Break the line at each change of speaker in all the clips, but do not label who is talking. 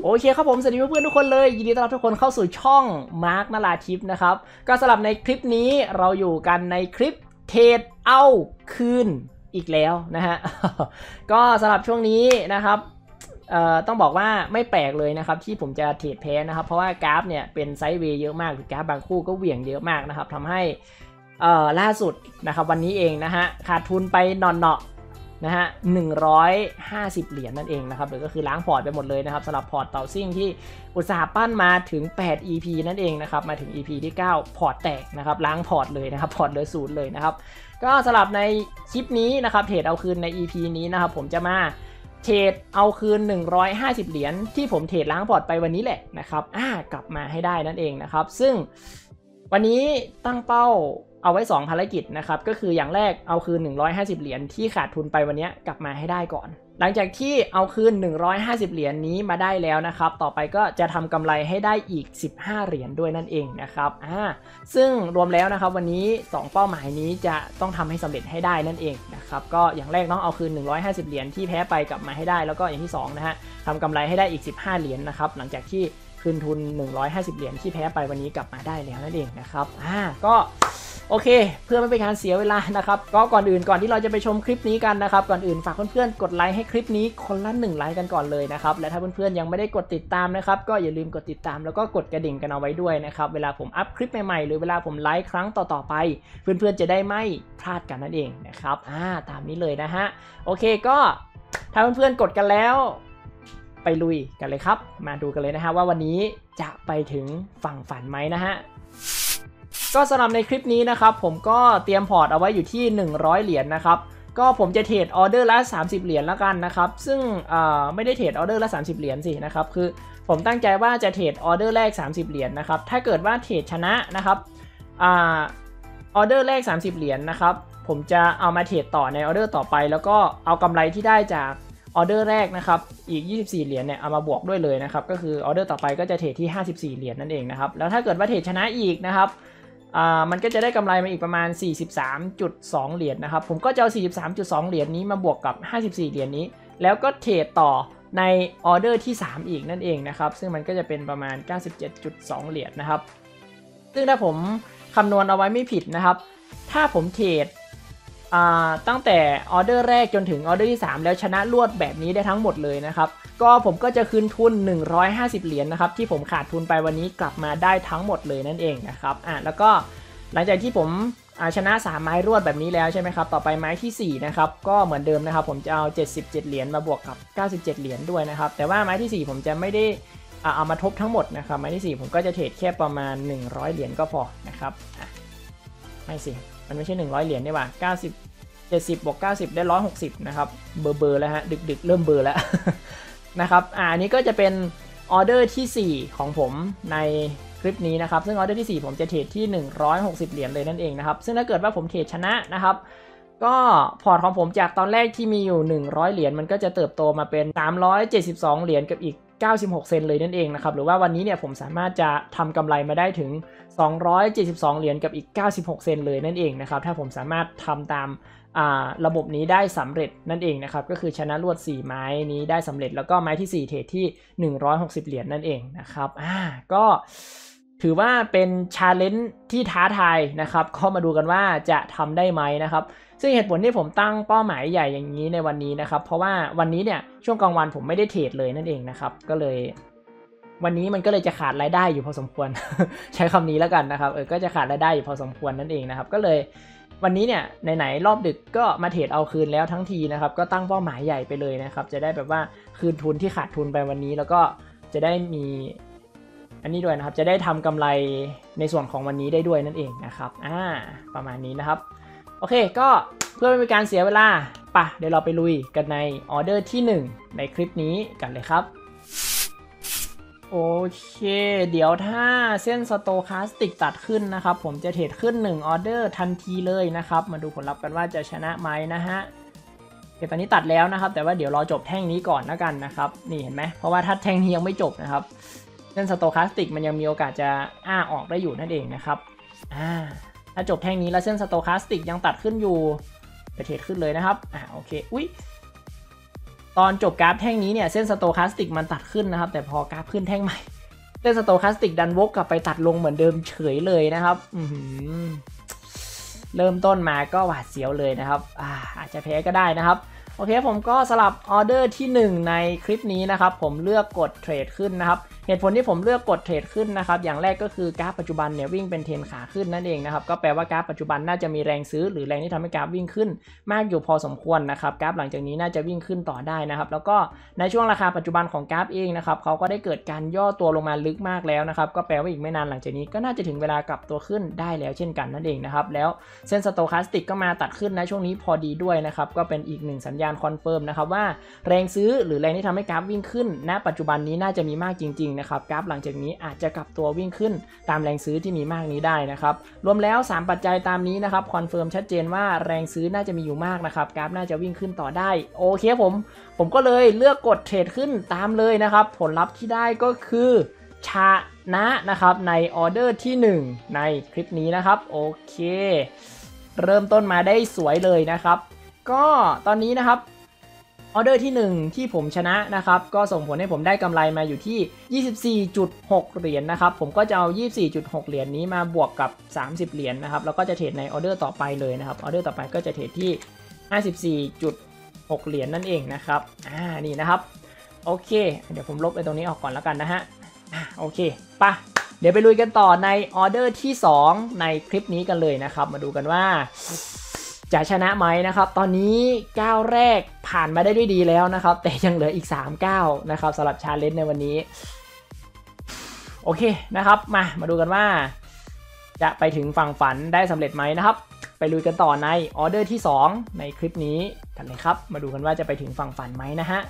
โอเคครับผมสวัสดีเพื่อนๆทุกคนเลยยินดีต้อนรับทุกคนเข้าสู่ช่องมาร์คนราทิพย์นะครับก็สำหรับในคลิปนี้เราอยู่กันในคลิปเทรดเอาคืนอีกแล้วนะฮะ ก็สำหรับช่วงนี้นะครับต้องบอกว่าไม่แปลกเลยนะครับที่ผมจะเทรดแพ้นะครับเพราะว่ากราฟเนี่ยเป็นไซด์เวย์เยอะมากหรือกราฟบางคู่ก็เหวี่ยงเยอะมากนะครับทำให้ล่าสุดนะครับวันนี้เองนะฮะขาดทุนไปหนอนะฮะ150เหรียญนั่นเองนะครับหรือก็คือล้างพอร์ตไปหมดเลยนะครับสำหรับพอร์ตเต่าซิ่งที่อุตสาห์ปั้นมาถึง8 EP นั่นเองนะครับมาถึง EP ที่9พอร์ตแตกนะครับล้างพอร์ตเลยนะครับพอร์ตเหลือ0เลยนะครับก็สำหรับในคลิปนี้นะครับเทรดเอาคืนใน EP นี้นะครับผมจะมาเทรดเอาคืน150เหรียญที่ผมเทรดล้างพอร์ตไปวันนี้แหละนะครับกลับมาให้ได้นั่นเองนะครับซึ่งวันนี้ตั้งเป้าเอาไว้2ภารกิจนะครับก็คืออย่างแรกเอาคืน150เหรียญที่ขาดทุนไปวันนี้กลับมาให้ได้ก่อนหลังจากที่เอาคืน150เหรียญนี้มาได้แล้วนะครับต่อไปก็จะทำกำไรให้ได้อีก15เหรียญด้วยนั่นเองนะครับซึ่งรวมแล้วนะครับวันนี้2เป้าหมายนี้จะต้องทำให้สำเร็จให้ได้นั่นเองนะครับก็อย่างแรกต้องเอาคืน150เหรียญที่แพ้ไปกลับมาให้ได้แล้วก็อย่างที่2นะฮะทำกำไรให้ได้อีก15เหรียญนะครับหลังจากที่คืนทุน150เหรียญที่แพ้ไปวันนี้กลับมาได้แล้วนั่นเองนะครับก็โอเคเพื่อไม่เป็นการเสียเวลานะครับก็ก่อนที่เราจะไปชมคลิปนี้กันนะครับก่อนอื่นฝากเพื่อนๆกดไลค์ให้คลิปนี้คนละ1ไลค์กันก่อนเลยนะครับและถ้าเพื่อนๆยังไม่ได้กดติดตามนะครับก็อย่าลืมกดติดตามแล้วก็กดกระดิ่งกันเอาไว้ด้วยนะครับเวลาผมอัพคลิปใหม่ๆหรือเวลาผมไลฟ์ครั้งต่อๆไปเพื่อนๆจะได้ไม่พลาดกันนั่นเองนะครับตามนี้เลยนะฮะโอเคก็ถ้าเพื่อนๆกดกันแล้วไปลุยกันเลยครับมาดูกันเลยนะฮะว่าวันนี้จะไปถึงฝั่งฝันไหมนะฮะก็สำหรับในคลิปนี้นะครับผมก็เตรียมพอร์ตเอาไว้อยู่ที่100เหรียญนะครับก็ผมจะเทรดออเดอร์ละ30เหรียญแล้วกันนะครับซึ่งไม่ได้เทรดออเดอร์ละ30เหรียญสินะครับคือผมตั้งใจว่าจะเทรดออเดอร์แรก30เหรียญนะครับถ้าเกิดว่าเทรดชนะนะครับออเดอร์แรก30เหรียญนะครับผมจะเอามาเทรดต่อในออเดอร์ต่อไปแล้วก็เอากำไรที่ได้จากออเดอร์แรกนะครับอีก24เหรียญเนี่ยเอามาบวกด้วยเลยนะครับก็คือออเดอร์ต่อไปก็จะเทรดที่54เหรียญนั่นเองนะครับแล้วถ้าเกิดว่าเทรดชนะอีกนะครับมันก็จะได้กำไรมาอีกประมาณ 43.2 เหรียญนะครับผมก็จะเอา 43.2 เหรียญนี้มาบวกกับ54เหรียญนี้แล้วก็เทรดต่อในออเดอร์ที่3อีกนั่นเองนะครับซึ่งมันก็จะเป็นประมาณ 97.2 เหรียญนะครับซึ่งถ้าผมคำนวณเอาไว้ไม่ผิดนะครับถ้าผมเทรดตั้งแต่ออเดอร์แรกจนถึงออเดอร์ที่3แล้วชนะรวดแบบนี้ได้ทั้งหมดเลยนะครับก็ผมก็จะคืนทุน150เหรียญนะครับที่ผมขาดทุนไปวันนี้กลับมาได้ทั้งหมดเลยนั่นเองนะครับแล้วก็หลังจากที่ผมชนะ3ไม้รวดแบบนี้แล้วใช่ไหมครับต่อไปไม้ที่4นะครับก็เหมือนเดิมนะครับผมจะเอา77เหรียญมาบวกกับ97เหรียญด้วยนะครับแต่ว่าไม้ที่4ผมจะไม่ได้เอามาทบทั้งหมดนะครับไม้ที่4ผมก็จะเทรดแค่ประมาณ100เหรียญก็พอนะครับไม่สิมันไม่ใช่100เหรียญนี่หว่า70บวก90ได้160นะครับเบอร์แล้วฮะดึกเริ่มเบอร์แล้ว นะครับอันนี้ก็จะเป็นออเดอร์ที่4ของผมในคลิปนี้นะครับซึ่งออเดอร์ที่4ผมจะเทรดที่160เหรียญเลยนั่นเองนะครับซึ่งถ้าเกิดว่าผมเทรดชนะนะครับก็พอร์ตของผมจากตอนแรกที่มีอยู่100เหรียญมันก็จะเติบโตมาเป็น372เหรียญกับอีก96เซนเลยนั่นเองนะครับหรือว่าวันนี้เนี่ยผมสามารถจะทำกำไรมาได้ถึง272เหรียญกับอีก96เซนเลยนั่นเองนะครับถ้าผมสามารถทำตามระบบนี้ได้สำเร็จนั่นเองนะครับก็คือชนะรวด4ไม้นี้ได้สำเร็จแล้วก็ไม้ที่4เทรดที่160เหรียญนั่นเองนะครับก็ถือว่าเป็นชาเลนจ์ที่ท้าทายนะครับก็มาดูกันว่าจะทำได้ไหมนะครับซึ่งเหตุผลที่ผมตั้งเป้าหมายใหญ่อย่างนี้ในวันนี้นะครับเพราะว่าวันนี้เนี่ยช่วงกลางวันผมไม่ได้เทรดเลยนั่นเองนะครับก็เลยวันนี้มันก็เลยจะขาดรายได้อยู่พอสมควร ใช้คำนี้แล้วกันนะครับก็จะขาดรายได้อยู่พอสมควรนั่นเองนะครับก็เลยวันนี้เนี่ยไหนๆรอบดึกก็มาเทรดเอาคืนแล้วทั้งทีนะครับก็ตั้งเป้าหมายใหญ่ไปเลยนะครับจะได้แบบว่าคืนทุนที่ขาดทุนไปวันนี้แล้วก็จะได้มีอันนี้ด้วยนะครับจะได้ทำกำไรในส่วนของวันนี้ได้ด้วยนั่นเองนะครับประมาณนี้นะครับโอเคก็เพื่อไม่เป็นการเสียเวลาเดี๋ยวเราไปลุยกันในออเดอร์ที่1ในคลิปนี้กันเลยครับโอเคเดี๋ยวถ้าเส้นสโตคาสติกตัดขึ้นนะครับผมจะเทรดขึ้น1ออเดอร์ทันทีเลยนะครับมาดูผลลัพธ์กันว่าจะชนะไหมนะฮะตอนนี้ตัดแล้วนะครับแต่ว่าเดี๋ยวรอจบแท่งนี้ก่อนแล้วกันนะครับนี่เห็นไหมเพราะว่าถ้าแท่งนี้ยังไม่จบนะครับเส้นสโตคาสติกมันยังมีโอกาสจะออกได้อยู่นั่นเองนะครับถ้าจบแท่งนี้แล้วเส้นสโตคาสติกยังตัดขึ้นอยู่จะเทรดขึ้นเลยนะครับโอเคตอนจบกราฟแท่งนี้เนี่ยเส้นสโตคาสติกมันตัดขึ้นนะครับแต่พอกราฟขึ้นแท่งใหม่เส้นสโตคาสติกดันวกกลับไปตัดลงเหมือนเดิมเฉยเลยนะครับเริ่มต้นมาก็หวาดเสียวเลยนะครับอาจจะแพ้ก็ได้นะครับโอเคผมก็สลับออเดอร์ที่1ในคลิปนี้นะครับผมเลือกกดเทรดขึ้นนะครับเหตุผลที่ผมเลือกกดเทรดขึ้นนะครับอย่างแรกก็คือกราฟปัจจุบันเนี่ยวิ่งเป็นเทรนขาขึ้นนั่นเองนะครับก็แปลว่ากราฟปัจจุบันน่าจะมีแรงซื้อหรือแรงที่ทำให้กราฟวิ่งขึ้นมากอยู่พอสมควรนะครับกราฟหลังจากนี้น่าจะวิ่งขึ้นต่อได้นะครับแล้วก็ในช่วงราคาปัจจุบันของกราฟเองนะครับเขาก็ได้เกิดการย่อตัวลงมาลึกมากแล้วนะครับก็แปลว่าอีกไม่นานหลังจากนี้ก็น่าจะถึงเวลากลับตัวขึ้นได้แล้วเช่นกันนั่นเองนะครับแล้วเส้นสโตคาสติกก็มาตัดขึ้นในช่วงนี้พอดีด้วยนะครับก็เป็นอีก1สัญญาณคอนเฟิร์มนะครับว่าแรงซื้อหรือแรงที่ทำให้กราฟวิ่งขึ้นณปัจจุบันนี้น่าจะมีมากจริงๆนะครับกราฟหลังจากนี้อาจจะกลับตัววิ่งขึ้นตามแรงซื้อที่มีมากนี้ได้นะครับรวมแล้ว3ปัจจัยตามนี้นะครับคอนเฟิร์มชัดเจนว่าแรงซื้อน่าจะมีอยู่มากนะครับกราฟน่าจะวิ่งขึ้นต่อได้โอเคผมก็เลยเลือกกดเทรดขึ้นตามเลยนะครับผลลัพธ์ที่ได้ก็คือชนะครับในออเดอร์ที่1ในคลิปนี้นะครับโอเคเริ่มต้นมาได้สวยเลยนะครับก็ตอนนี้นะครับออเดอร์ที่1ที่ผมชนะนะครับก็ส่งผลให้ผมได้กำไรมาอยู่ที่ 24.6 เหรียญนะครับผมก็จะเอา 24.6 เหรียญนี้มาบวกกับ30เหรียญนะครับแล้วก็จะเทรดในออเดอร์ต่อไปเลยนะครับออเดอร์ต่อไปก็จะเทรดที่ 54.6 เหรียญนั่นเองนะครับนี่นะครับโอเคเดี๋ยวผมลบไอ้ตรงนี้ออกก่อนแล้วกันนะฮะโอเคป่ะเดี๋ยวไปลุยกันต่อในออเดอร์ที่2ในคลิปนี้กันเลยนะครับมาดูกันว่าจะชนะไหมนะครับตอนนี้ก้าวแรกผ่านมาได้ด้วยดีแล้วนะครับแต่ยังเหลืออีก3ก้าวนะครับสำหรับชาเลนจ์ในวันนี้โอเคนะครับมาดูกันว่าจะไปถึงฝั่งฝันได้สำเร็จไหมนะครับไปลุยกันต่อในออเดอร์ที่2ในคลิปนี้กันเลยครับมาดูกันว่าจะไปถึงฝั่งฝันไหมนะฮะ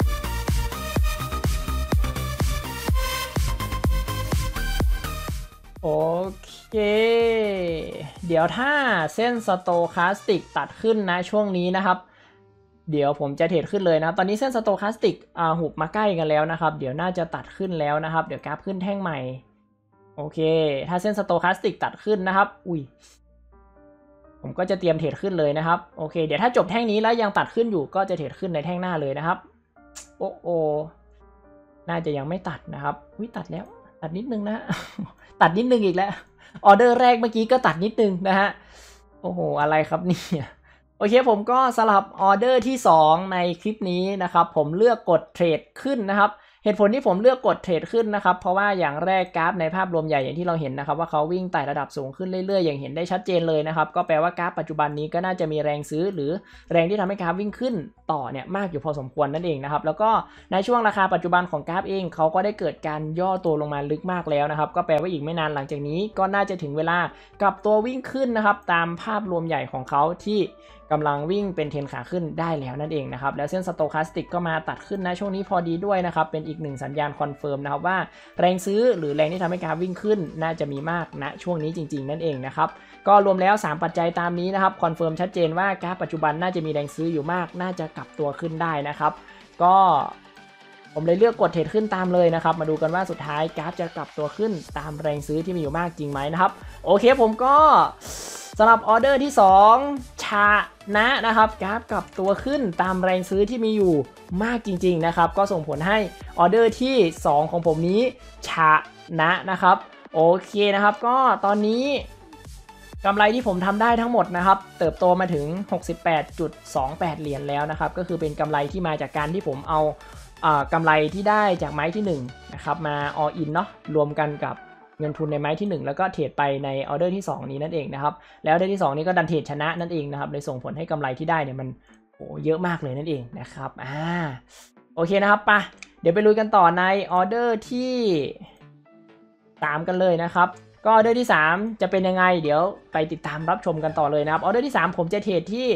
โอเคเดี๋ยวถ้าเส้นสโตคาสติกตัดขึ้นนะช่วงนี้นะครับเดี๋ยวผมจะเทรดขึ้นเลยนะตอนนี้เส้นสโตคาสติกหุบมาใกล้กันแล้วนะครับเดี๋ยวน่าจะตัดขึ้นแล้วนะครับเดี๋ยวกราฟขึ้นแท่งใหม่โอเคถ้าเส้นสโตคาสติกตัดขึ้นนะครับผมก็จะเตรียมเทรดขึ้นเลยนะครับโอเคเดี๋ยวถ้าจบแท่งนี้แล้วยังตัดขึ้นอยู่ก็จะเทรดขึ้นในแท่งหน้าเลยนะครับโอ้น่าจะยังไม่ตัดนะครับตัดแล้วตัดนิดนึงนะตัดนิดนึงอีกแล้วออเดอร์แรกเมื่อกี้ก็ตัดนิดนึงนะฮะโอ้โหอะไรครับเนี่ยโอเคผมก็สลับออเดอร์ที่2ในคลิปนี้นะครับผมเลือกกดเทรดขึ้นนะครับเหตุผลที่ผมเลือกกดเทรดขึ้นนะครับเพราะว่าอย่างแรกกราฟในภาพรวมใหญ่อย่างที่เราเห็นนะครับว่าเขาวิ่งไต่ระดับสูงขึ้นเรื่อยๆอย่างเห็นได้ชัดเจนเลยนะครับก็แปลว่ากราฟปัจจุบันนี้ก็น่าจะมีแรงซื้อหรือแรงที่ทำให้กราฟวิ่งขึ้นต่อเนี่ยมากอยู่พอสมควรนั่นเองนะครับแล้วก็ในช่วงราคาปัจจุบันของกราฟเองเขาก็ได้เกิดการย่อตัวลงมาลึกมากแล้วนะครับก็แปลว่าอีกไม่นานหลังจากนี้ก็น่าจะถึงเวลากลับตัววิ่งขึ้นนะครับตามภาพรวมใหญ่ของเขาที่กำลังวิ่งเป็นเทรนขาขึ้นได้แล้วนั่นเองนะครับแล้วเส้นสโตคาสติกก็มาตัดขึ้นนะช่วงนี้พอดีด้วยนะครับเป็นอีก1สัญญาณคอนเฟิร์มนะครับว่าแรงซื้อหรือแรงที่ทำให้กราฟวิ่งขึ้นน่าจะมีมากณช่วงนี้จริงๆนั่นเองนะครับก็รวมแล้ว3ปัจจัยตามนี้นะครับคอนเฟิร์มชัดเจนว่ากราฟปัจจุบันน่าจะมีแรงซื้ออยู่มากน่าจะกลับตัวขึ้นได้นะครับก็ผมเลยเลือกกดเทรดขึ้นตามเลยนะครับมาดูกันว่าสุดท้ายกราฟจะกลับตัวขึ้นตามแรงซื้อที่มีอยู่มากจริงไหมนะครับโอเคผมก็สำหรับออเดอร์ที่2ชนะครับกราฟกลับตัวขึ้นตามแรงซื้อที่มีอยู่มากจริงๆนะครับก็ส่งผลให้ออเดอร์ที่2ของผมนี้ชนะครับโอเคนะครับก็ตอนนี้กำไรที่ผมทำได้ทั้งหมดนะครับเติบโตมาถึง 68.28 เหรียญแล้วนะครับก็คือเป็นกำไรที่มาจากการที่ผมเอากำไรที่ได้จากไม้ที่1นะครับมา all in เนาะรวมกันกับเงินทุนในไม้ที่1แล้วก็เทรดไปในออเดอร์ที่2นี้นั่นเองนะครับแล้วออเดอร์ที่2นี้ก็ดันเทรดชนะนั่นเองนะครับเลยส่งผลให้กำไรที่ได้เนี่ยมันเยอะมากเลยนั่นเองนะครับโอเคนะครับป่ะเดี๋ยวไปลุยกันต่อในออเดอร์ที่3กันเลยนะครับก็ออเดอร์ที่3จะเป็นยังไงเดี๋ยวไปติดตามรับชมกันต่อเลยนะครับออเดอร์ที่3ผมจะเทรดที่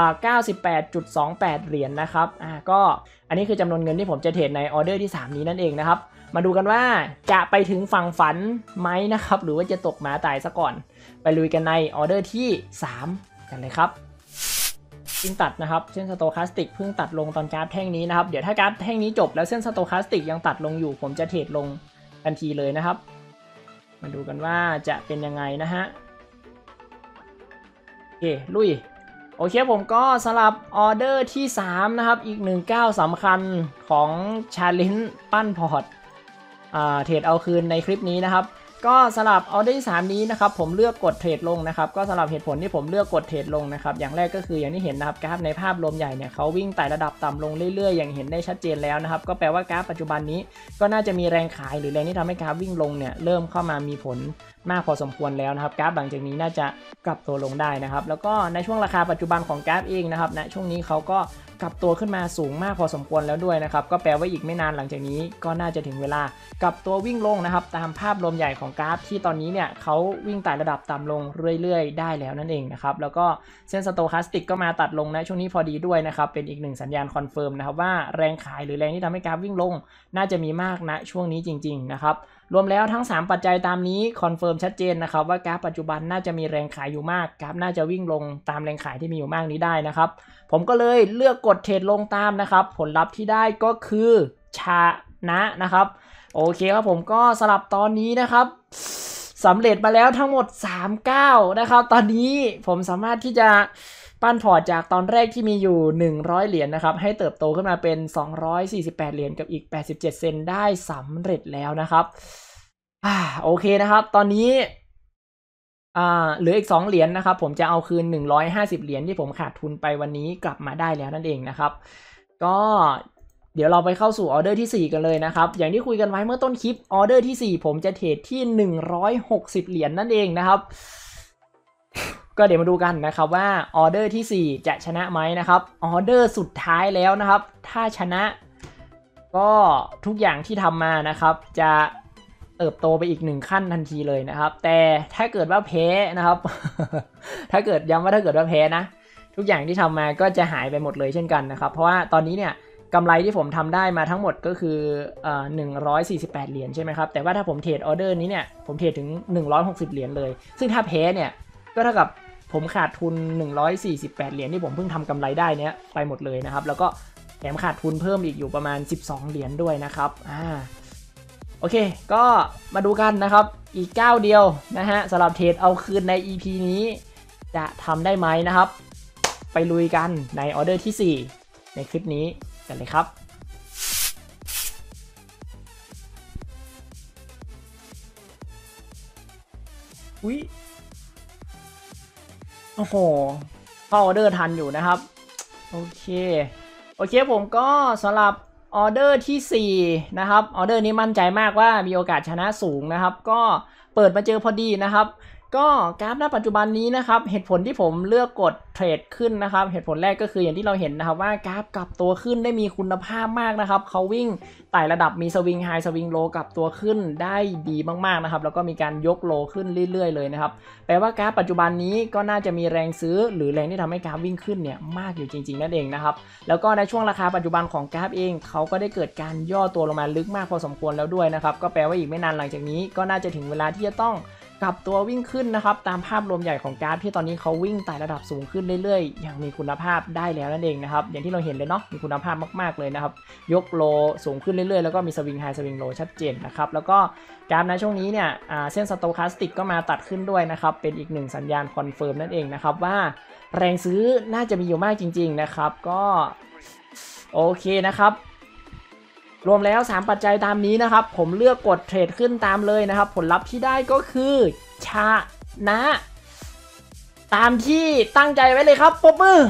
98.28 เหรียญนะครับก็อันนี้คือจำนวนเงินที่ผมจะเทรดในออเดอร์ที่3นี้นั่นเองนะครับมาดูกันว่าจะไปถึงฝั่งฝันไหมนะครับหรือว่าจะตกหมาตายซะก่อนไปลุยกันในออเดอร์ที่3กันเลยครับเพิ่งตัดนะครับเส้นสโตคาสติกเพิ่งตัดลงตอนกราฟแท่งนี้นะครับเดี๋ยวถ้ากราฟแท่งนี้จบแล้วเส้นสโตคาสติกยังตัดลงอยู่ผมจะเทรดลงทันทีเลยนะครับมาดูกันว่าจะเป็นยังไงนะฮะโอเคลุยโอเคผมก็สลับออเดอร์ที่3นะครับอีก1ก้าวสำคัญของชาเลนจ์ปั้นพอร์ตเทรดเอาคืนในคลิปนี้นะครับก็สลับออเดอร์ที่3นี้นะครับผมเลือกกดเทรดลงนะครับก็สลับเหตุผลที่ผมเลือกกดเทรดลงนะครับอย่างแรกก็คืออย่างที่เห็นนะครับกราฟในภาพรวมใหญ่เนี่ยเขาวิ่งไต่ระดับต่ำลงเรื่อยๆอย่างเห็นได้ชัดเจนแล้วนะครับก็แปลว่ากราฟปัจจุบันนี้ก็น่าจะมีแรงขายหรือแรงที่ทำให้กราฟวิ่งลงเนี่ยเริ่มเข้ามามีผลมากพอสมควรแล้วนะครับกราฟหลังจากนี้น่าจะกลับตัวลงได้นะครับแล้วก็ในช่วงราคาปัจจุบันของกราฟเองนะครับณช่วงนี้เขาก็กลับตัวขึ้นมาสูงมากพอสมควรแล้วด้วยนะครับก็แปลว่าอีกไม่นานหลังจากนี้ก็น่าจะถึงเวลากลับตัววิ่งลงนะครับตามภาพรวมใหญ่ของกราฟที่ตอนนี้เนี่ยเขาวิ่งไต่ระดับต่ำลงเรื่อยๆได้แล้วนั่นเองนะครับแล้วก็เส้นสโตแคสติกก็มาตัดลงนะช่วงนี้พอดีด้วยนะครับเป็นอีกหนึ่งสัญญาณคอนเฟิร์มนะครับว่าแรงขายหรือแรงที่ทำให้กราฟวิ่งลงน่าจะมีมากณช่วงนี้จริงๆนะครับรวมแล้วทั้ง3ปัจจัยตามนี้คอนเฟิร์มชัดเจนนะครับว่ากราฟปัจจุบันน่าจะมีแรงขายอยู่มากกราฟน่าจะวิ่งลงตามแรงขายที่มีอยู่มากนี้ได้นะครับผมก็เลยเลือกกดเทรดลงตามนะครับผลลัพธ์ที่ได้ก็คือชนะครับโอเคครับผมก็สลับตอนนี้นะครับสำเร็จมาแล้วทั้งหมด3ก้าวนะครับตอนนี้ผมสามารถที่จะปั้นพอร์ตจากตอนแรกที่มีอยู่100เหรียญนะครับให้เติบโตขึ้นมาเป็น248เหรียญกับอีก87เซนได้สำเร็จแล้วนะครับโอเคนะครับตอนนี้เหลืออีก2เหรียญนะครับผมจะเอาคืน150เหรียญที่ผมขาดทุนไปวันนี้กลับมาได้แล้วนั่นเองนะครับก็เดี๋ยวเราไปเข้าสู่ออเดอร์ที่4กันเลยนะครับอย่างที่คุยกันไว้เมื่อต้นคลิปออเดอร์ที่4ผมจะเทรดที่160เหรียญนั่นเองนะครับก็เดี๋ยวมาดูกันนะครับว่าออเดอร์ที่4จะชนะไหมนะครับออเดอร์สุดท้ายแล้วนะครับถ้าชนะก็ทุกอย่างที่ทำมานะครับจะเติบโตไปอีก1ขั้นทันทีเลยนะครับแต่ถ้าเกิดว่าแพ้นะครับ ถ้าเกิดย้ำว่าถ้าเกิดว่าแพ้นะทุกอย่างที่ทำมาก็จะหายไปหมดเลยเช่นกันนะครับเพราะว่าตอนนี้เนี่ยกำไรที่ผมทำได้มาทั้งหมดก็คือ148เหรียญใช่ไหมครับแต่ว่าถ้าผมเทรดออเดอร์นี้เนี่ยผมเทรดถึง160เหรียญเลยซึ่งถ้าแพ้เนี่ยก็เท่ากับผมขาดทุน148เหรียญที่ผมเพิ่งทำกำไรได้เนี้ยไปหมดเลยนะครับแล้วก็แถมขาดทุนเพิ่มอีกอยู่ประมาณ12เหรียญด้วยนะครับโอเคก็มาดูกันนะครับอีกก้าวเดียวนะฮะสำหรับเทรดเอาคืนใน EP นี้จะทำได้ไหมนะครับไปลุยกันในออเดอร์ที่4ในคลิปนี้กันเลยครับอุ๊ยโอ้โหเข้าออเดอร์ทันอยู่นะครับโอเคผมก็สำหรับออเดอร์ที่4นะครับออเดอร์นี้มั่นใจมากว่ามีโอกาสชนะสูงนะครับก็เปิดมาเจอพอดีนะครับก็กราฟณปัจจุบันนี้นะครับเหตุผลที่ผมเลือกกดเทรดขึ้นนะครับเหตุผลแรกก็คืออย่างที่เราเห็นนะครับว่ากราฟกลับตัวขึ้นได้มีคุณภาพมากนะครับเขาวิ่งไต่ระดับมีสวิงไฮสวิงโลกลับตัวขึ้นได้ดีมากๆนะครับแล้วก็มีการยกโลขึ้นเรื่อยๆเลยนะครับแปลว่ากราฟปัจจุบันนี้ก็น่าจะมีแรงซื้อหรือแรงที่ทำให้กราฟวิ่งขึ้นเนี่ยมากอยู่จริงๆนั่นเองนะครับแล้วก็ในช่วงราคาปัจจุบันของกราฟเองเขาก็ได้เกิดการย่อตัวลงมาลึกมากพอสมควรแล้วด้วยนะครับก็แปลว่าอีกไม่นานหลังจากนี้ก็น่าจะถึงเวลาที่จะต้องกลับตัววิ่งขึ้นนะครับตามภาพรวมใหญ่ของกราฟที่ตอนนี้เขาวิ่งไต่ระดับสูงขึ้นเรื่อยๆอย่างมีคุณภาพได้แล้วนั่นเองนะครับอย่างที่เราเห็นเลยเนาะมีคุณภาพมากๆเลยนะครับยกโลสูงขึ้นเรื่อยๆแล้วก็มีสวิงไฮสวิงโลชัดเจนนะครับแล้วก็กราฟในช่วงนี้เนี่ยเส้นสโตแคสติกก็มาตัดขึ้นด้วยนะครับเป็นอีกหนึ่งสัญญาณคอนเฟิร์มนั่นเองนะครับว่าแรงซื้อน่าจะมีอยู่มากจริงๆนะครับก็โอเคนะครับรวมแล้ว3ปัจจัยตามนี้นะครับผมเลือกกดเทรดขึ้นตามเลยนะครับผลลัพธ์ที่ได้ก็คือชนะตามที่ตั้งใจไว้เลยครับปรบมือ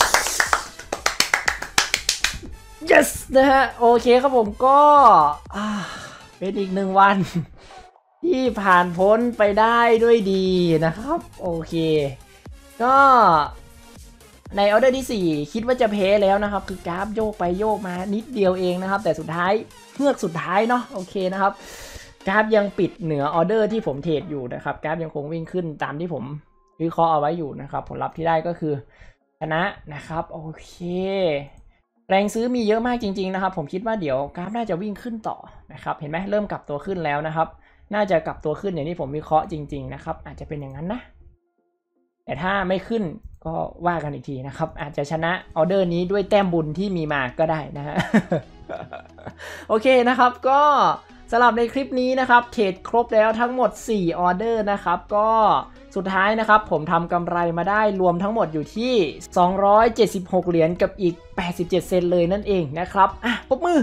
yes นะฮะโอเคครับผมก็เป็นอีก1วันที่ผ่านพ้นไปได้ด้วยดีนะครับโอเคก็ในออเดอร์ที่4คิดว่าจะแพ้แล้วนะครับคือกราฟโยกไปโยกมานิดเดียวเองนะครับแต่สุดท้ายเฮือกสุดท้ายเนาะโอเคนะครับกราฟยังปิดเหนือออเดอร์ที่ผมเทรดอยู่นะครับกราฟยังคงวิ่งขึ้นตามที่ผมวิเคราะห์เอาไว้อยู่นะครับผลลัพธ์ที่ได้ก็คือชนะนะครับโอเคแรงซื้อมีเยอะมากจริงๆนะครับผมคิดว่าเดี๋ยวกราฟน่าจะวิ่งขึ้นต่อนะครับเห็นไหมเริ่มกลับตัวขึ้นแล้วนะครับน่าจะกลับตัวขึ้นอย่างที่ผมวิเคราะห์จริงๆนะครับอาจจะเป็นอย่างนั้นนะแต่ถ้าไม่ขึ้นก็ว่ากันอีกทีนะครับอาจจะชนะออเดอร์นี้ด้วยแต้มบุญที่มีมาก็ได้นะฮะ โอเคนะครับก็สำหรับในคลิปนี้นะครับเทรดครบแล้วทั้งหมด4ออเดอร์นะครับก็สุดท้ายนะครับผมทำกำไรมาได้รวมทั้งหมดอยู่ที่276เหรียญกับอีก87เซนเลยนั่นเองนะครับปรบมือ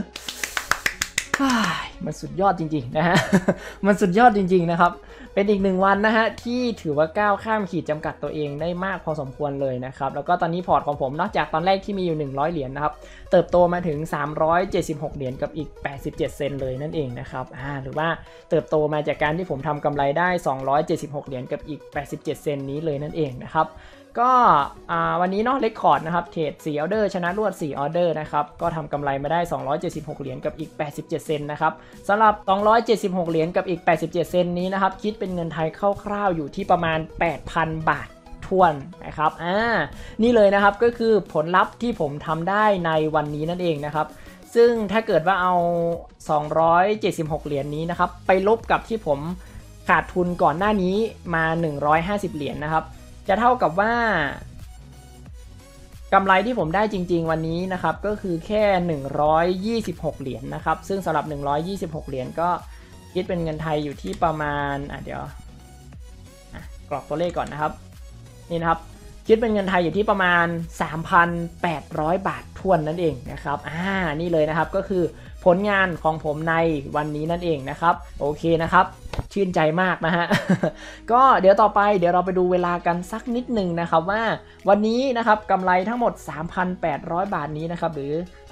มันสุดยอดจริงๆนะฮะ มันสุดยอดจริงๆนะครับเป็นอีก1วันนะฮะที่ถือว่าก้าวข้ามขีดจำกัดตัวเองได้มากพอสมควรเลยนะครับแล้วก็ตอนนี้พอร์ตของผมนอกจากตอนแรกที่มีอยู่100เหรียญนะครับเติบโตมาถึง376เหรียญกับอีก87เซนเลยนั่นเองนะครับหรือว่าเติบโตมาจากการที่ผมทำกำไรได้276เหรียญกับอีก87เซนนี้เลยนั่นเองนะครับก็วันนี้เนาะเรคคอร์ดนะครับเทรด4ออเดอร์ชนะรวด4ออเดอร์นะครับก็ทำกำไรมาได้276เหรียญกับอีก87เซนนะครับสำหรับ276เหรียญกับอีก87เซนนี้นะครับคิดเป็นเงินไทยคร่าวๆอยู่ที่ประมาณ 8,000 บาททวนนะครับนี่เลยนะครับก็คือผลลัพธ์ที่ผมทำได้ในวันนี้นั่นเองนะครับซึ่งถ้าเกิดว่าเอา276เหรียญนี้นะครับไปลบกับที่ผมขาดทุนก่อนหน้านี้มา150เหรียญนะครับจะเท่ากับว่ากำไรที่ผมได้จริงๆวันนี้นะครับก็คือแค่126เหรียญนะครับซึ่งสำหรับ126เหรียญก็คิดเป็นเงินไทยอยู่ที่ประมาณเดี๋ยวกรอกตัวเลขก่อนนะครับนี่นะครับคิดเป็นเงินไทยอยู่ที่ประมาณ 3,800 บาททวนนั่นเองนะครับนี่เลยนะครับก็คือผลงานของผมในวันนี้นั่นเองนะครับโอเคนะครับชื่นใจมากนะฮะ ก็เดี๋ยวต่อไปเดี๋ยวเราไปดูเวลากันสักนิดหนึ่งนะครับว่าวันนี้นะครับกำไรทั้งหมด 3,800 บาทนี้นะครับหรือ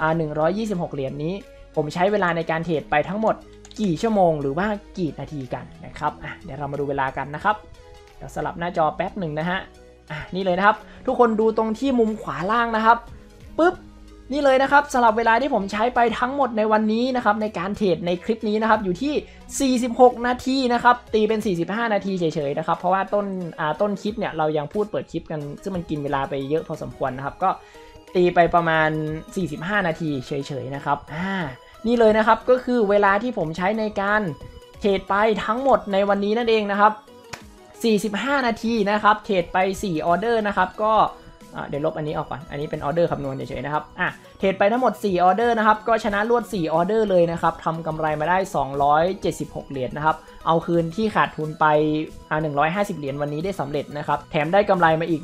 126เหรียญนี้ผมใช้เวลาในการเทรดไปทั้งหมดกี่ชั่วโมงหรือว่ากี่นาทีกันนะครับเดี๋ยวเรามาดูเวลากันนะครับเดี๋ยวสลับหน้าจอแป๊บหนึ่งนะฮะนี่เลยนะครับทุกคนดูตรงที่มุมขวาล่างนะครับปึ๊บนี่เลยนะครับสำหรับเวลาที่ผมใช้ไปทั้งหมดในวันนี้นะครับในการเทรดในคลิปนี้นะครับอยู่ที่46นาทีนะครับตีเป็น45นาทีเฉยๆนะครับเพราะว่าต้นคลิปเนี่ยเรายังพูดเปิดคลิปกันซึ่งมันกินเวลาไปเยอะพอสมควรนะครับก็ตีไปประมาณ45นาทีเฉยๆนะครับนี่เลยนะครับก็คือเวลาที่ผมใช้ในการเทรดไปทั้งหมดในวันนี้นั่นเองนะครับ45นาทีนะครับเทรดไป4ออเดอร์นะครับก็เดี๋ยวลบอันนี้ออกก่อนอันนี้เป็นออเดอร์คำนวณเฉยๆนะครับเทรดไปทั้งหมด4ออเดอร์นะครับก็ชนะรวด4ออเดอร์เลยนะครับทำกำไรมาได้276เหรียญนะครับเอาคืนที่ขาดทุนไป150เหรียญวันนี้ได้สำเร็จนะครับแถมได้กำไรมาอีก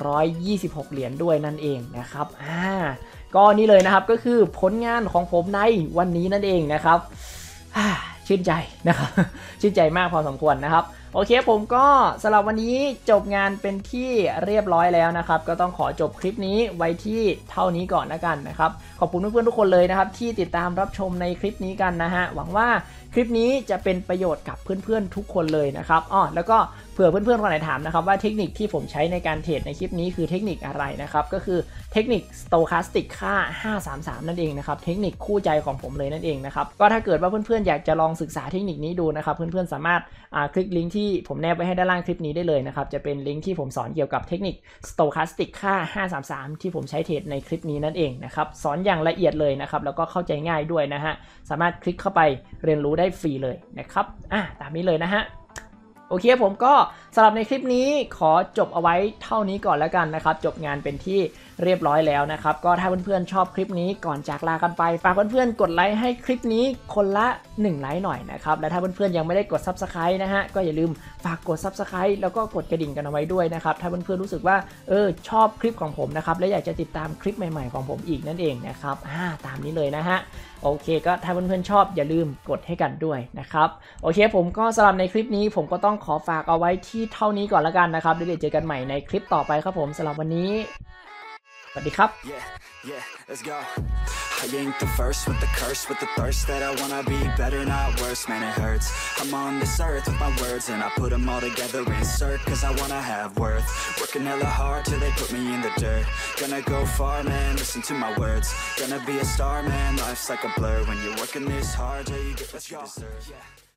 126เหรียญด้วยนั่นเองนะครับก็นี่เลยนะครับก็คือผลงานของผมในวันนี้นั่นเองนะครับชื่นใจนะครับชื่นใจมากพอสมควรนะครับโอเคผมก็สำหรับวันนี้จบงานเป็นที่เรียบร้อยแล้วนะครับก็ต้องขอจบคลิปนี้ไว้ที่เท่านี้ก่อนแล้วกันนะครับขอบคุณเพื่อนๆทุกคนเลยนะครับที่ติดตามรับชมในคลิปนี้กันนะฮะหวังว่าคลิปนี้จะเป็นประโยชน์กับเพื่อนๆทุกคนเลยนะครับแล้วก็เผื่อเพื่อนๆคนไหนถามนะครับว่าเทคนิคที่ผมใช้ในการเทรดในคลิปนี้คือเทคนิคอะไรนะครับก็คือเทคนิค Stochastic ค่า533นั่นเองนะครับเทคนิคคู่ใจของผมเลยนั่นเองนะครับก็ถ้าเกิดว่าเพื่อนๆอยากจะลองศึกษาเทคนิคนี้ดูนะครับเพื่อนๆสามารถคลิกลิงก์ที่ผมแนบไว้ให้ด้านล่างคลิปนี้ได้เลยนะครับจะเป็นลิงก์ที่ผมสอนเกี่ยวกับเทคนิค Stochastic ค่า533ที่ผมใช้เทรดในคลิปนี้นั่นเองนะครับสอนอย่างละเอียดเลยนะครับแล้วก็เข้าใจง่ายด้วยนะฮะสามารถคลิกเข้าไปเรียนรู้ได้ฟรีเลยนะครับตามนี้เลยนะฮะโอเคผมก็สำหรับในคลิปนี้ขอจบเอาไว้เท่านี้ก่อนแล้วกันนะครับจบงานเป็นที่เรียบร้อยแล้วนะครับก็ถ้าเพื่อนๆชอบคลิปนี้ก่อนจากลากันไปฝากเพื่อนๆกดไลค์ให้คลิปนี้คนละ1ไลค์หน่อยนะครับและถ้าเพื่อนๆยังไม่ได้กด Subscribe นะฮะก็อย่าลืมฝากกด Subscribe แล้วก็กดกระดิ่งกันเอาไว้ด้วยนะครับถ้าเพื่อนๆรู้สึกว่าชอบคลิปของผมนะครับและอยากจะติดตามคลิปใหม่ๆของผมอีกนั่นเองนะครับตามนี้เลยนะฮะโอเคก็ถ้าเพื่อนๆชอบอย่าลืมกดให้กันด้วยนะครับโอเคผมก็สำหรับในคลิปนี้ผมก็ต้องขอฝากเอาไว้ที่เท่านี้ก่อนละกันนะครับเดี๋ยวเจอกันใหม่ในคลิปต่อไปครับผมสำหรับวันนี้สวัสดีครับ
Yeah, let's go. I ain't the first with the curse, with the thirst that I wanna be better, not worse, man it hurts. I'm on this earth with my words and I put them all together, insert, cause I wanna have worth. Working hella hard till they put me in the dirt. Gonna go far, man, listen to my words. Gonna be a star, man, life's like a blur. When you're working this hard till you get what you deserve.